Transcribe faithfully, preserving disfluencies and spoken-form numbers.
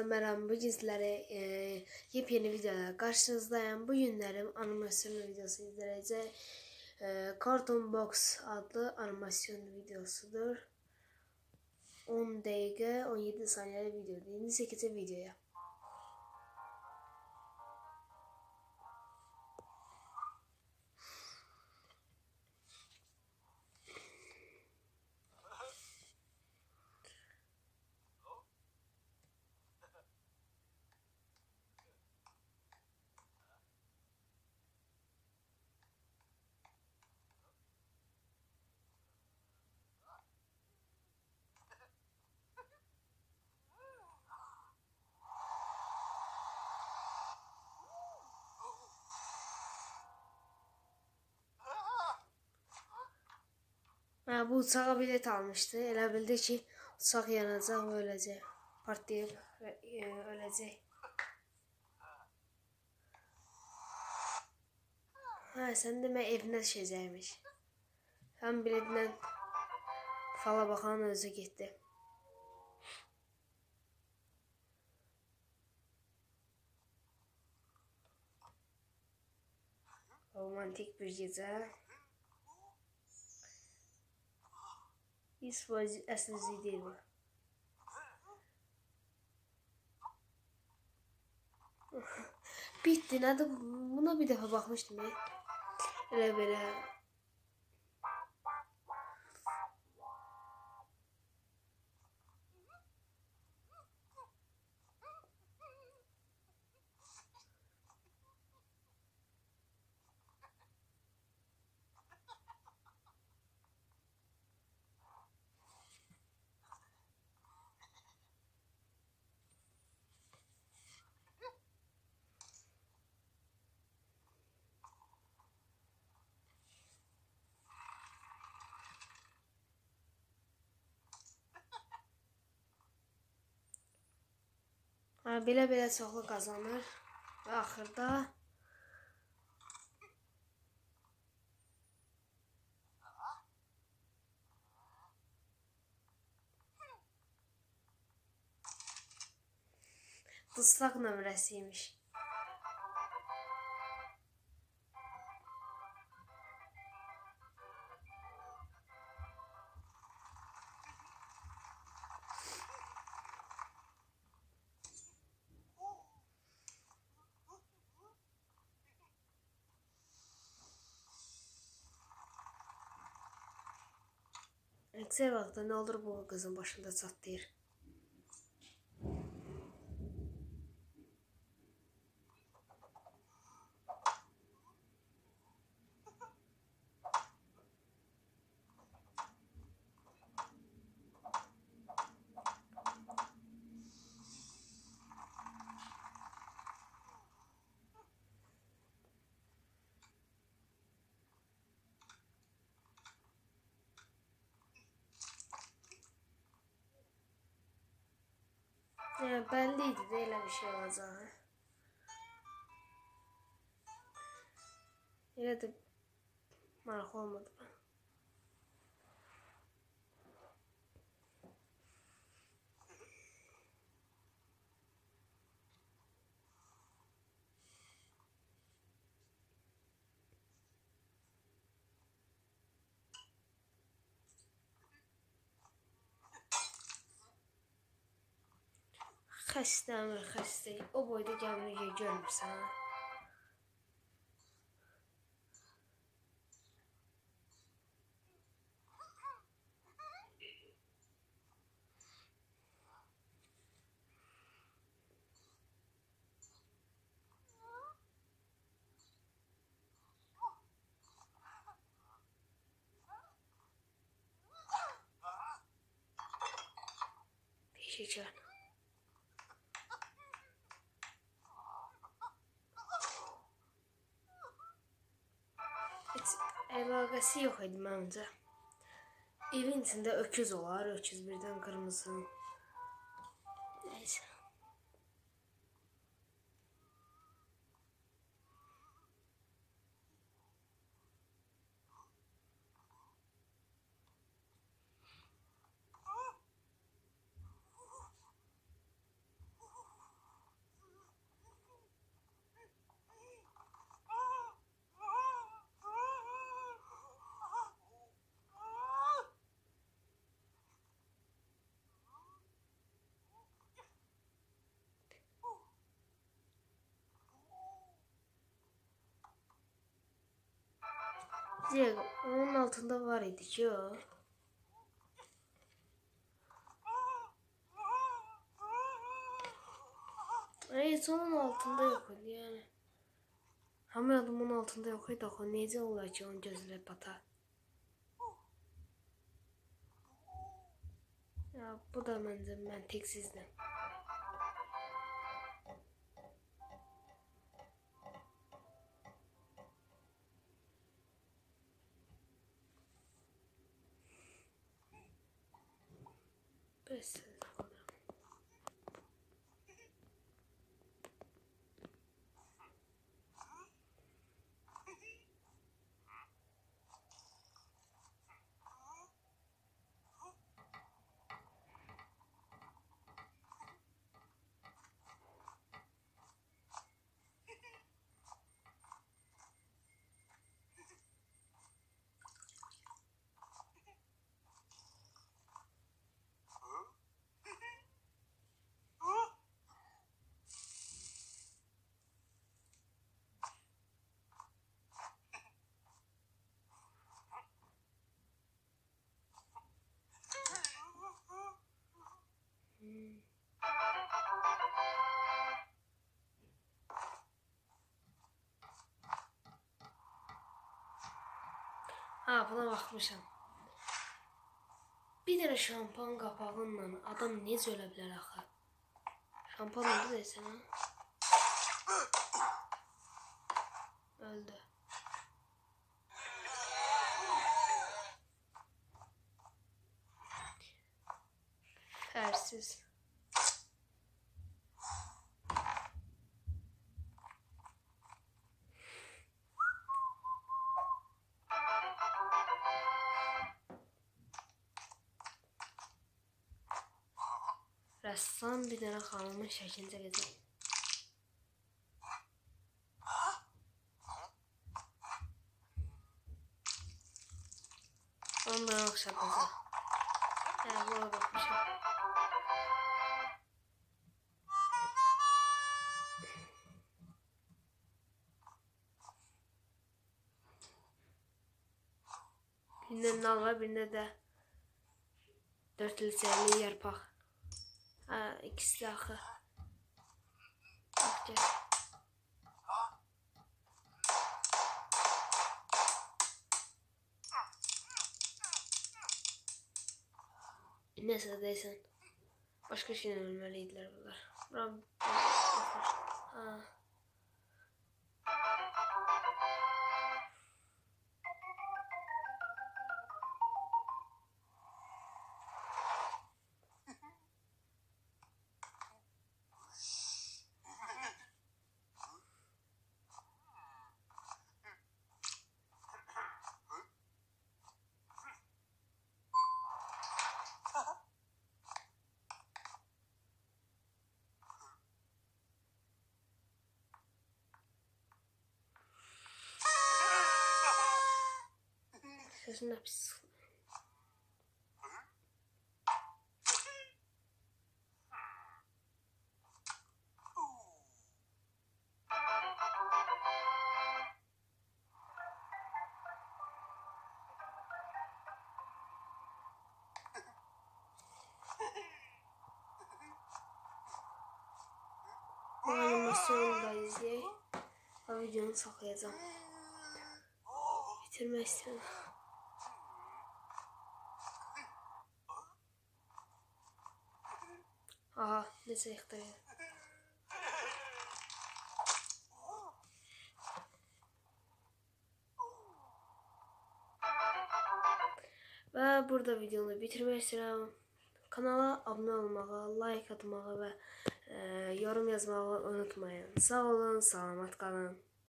Merhaba, bugün sizlere e, yepyeni videolar karşınızdayım. Bu günlerim animasyon videosu izleyeceğiz. E, Cartoon Box adlı animasyon videosudur. on dakika on yedi saniye video. Şimdi sekizinci videoya. Ha, bu uçağa bilet almıştı. Elə bildi ki uçaq yanacaq ve öləcək. Partlayıp e, öləcək. Ha, sen demə evinə düşəcəkmiş. Hem biletlə fala baxan özü getdi. Romantik bir gecə. Hiç əsl değil bu. Bitti. Nədir? Buna bir dəfə baxmışdım. Elə belə. Ha, belə-belə çoxlu qazanır və axırda dustaq nömrəsiymiş. Əksər vaxtda nə olur bu qızın başında çatlayır. Yani belliydi de öyle bir şey olacağı. Yine de maraq olmadı. Xəstəmir, xəstəyim. O boyda gəmini görmürsən. Peşəkar. Heç əlaqəsi yox idi məncə. Evin içində öküz olar, öküz birdən qırmızı. Neyse. Direkt onun altında var idi ki o. Evet, onun altında yok idi yani. Hamı adamın altında yok idi. O necə olar ki onun gözləri batar? Ya bu da məncə məntiqsizdir. Bəs. Hmm. Ha, buna baxmışam. Bir dənə şampan qapağınla adam necə ölə bilər axı? Şampan oldu desene. Öldü. Fərsiz. Rəssam bir dənə xanımın şəklini çəkəcək. Ondan oxşadacaq. Hə, buna baxmışam. Birində nal var, birində də dörd ilçəli yarpaq. Ha, ikisi de axı. Bax, gəl. Nəsə deysən. Başqa şeylə ölməli idilər bunlar. Buram. Ha. Sesin de pis. Bu animasyonu da izleyeyim. Bu videonu saklayacağım. Bitirmek istiyorum. Aha, neyse yıktırıyor. Ve burada videonu bitirmek istiyorum. Kanala abone olmağı, like atmağı ve e, yorum yazmağı unutmayın. Sağ olun, selamat kalın.